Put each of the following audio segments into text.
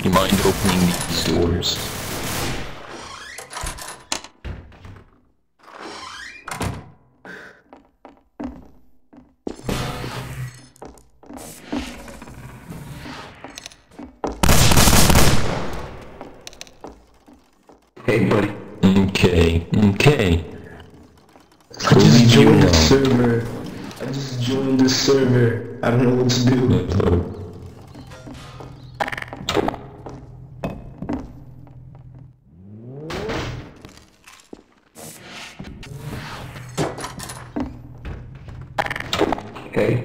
You mind opening these doors? Hey, buddy. Okay. I just joined the server. I don't know what to do. Okay.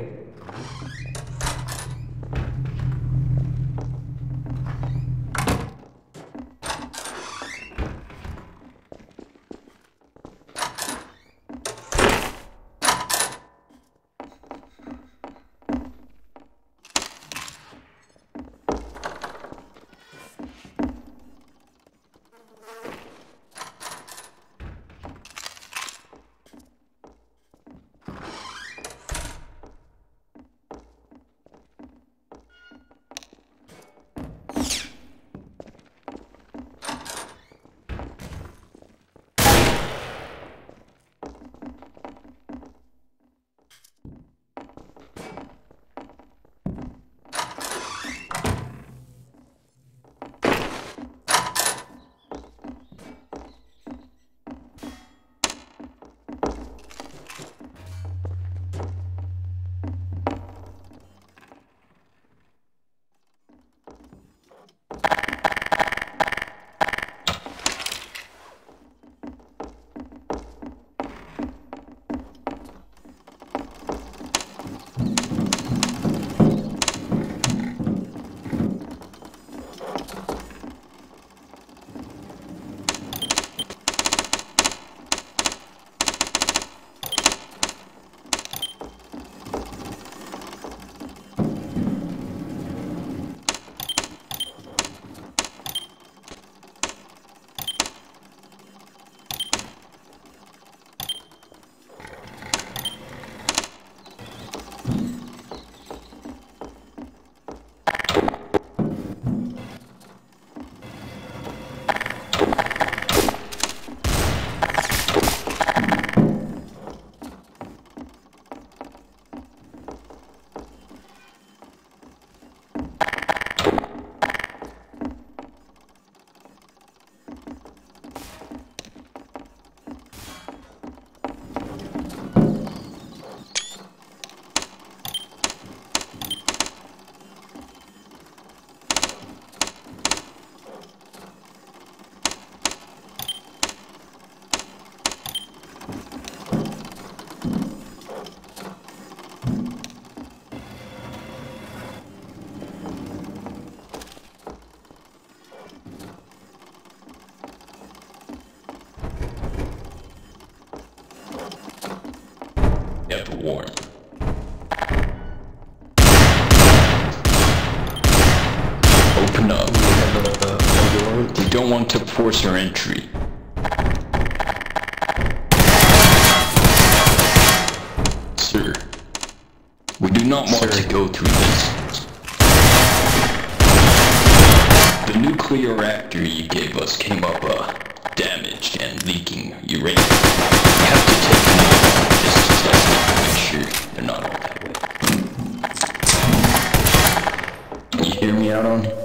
Never warm. Open up. We don't want to force our entry. Sir, we do not want to go through this. The nuclear reactor you gave us came up damaged and leaking uranium. We have to take another one just to test it to make sure they're not all that way. You hear me out on?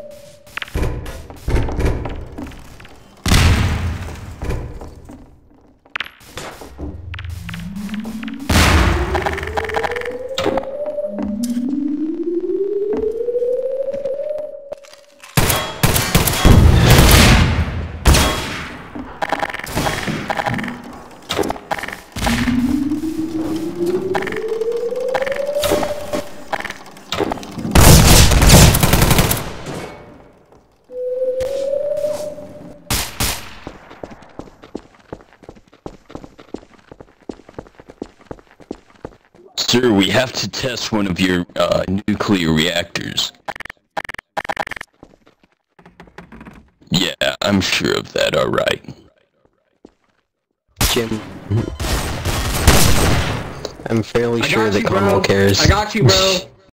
Sir, we have to test one of your nuclear reactors. Yeah, I'm sure of that, alright. Jim. I'm fairly sure that Conwell cares. I got you, bro.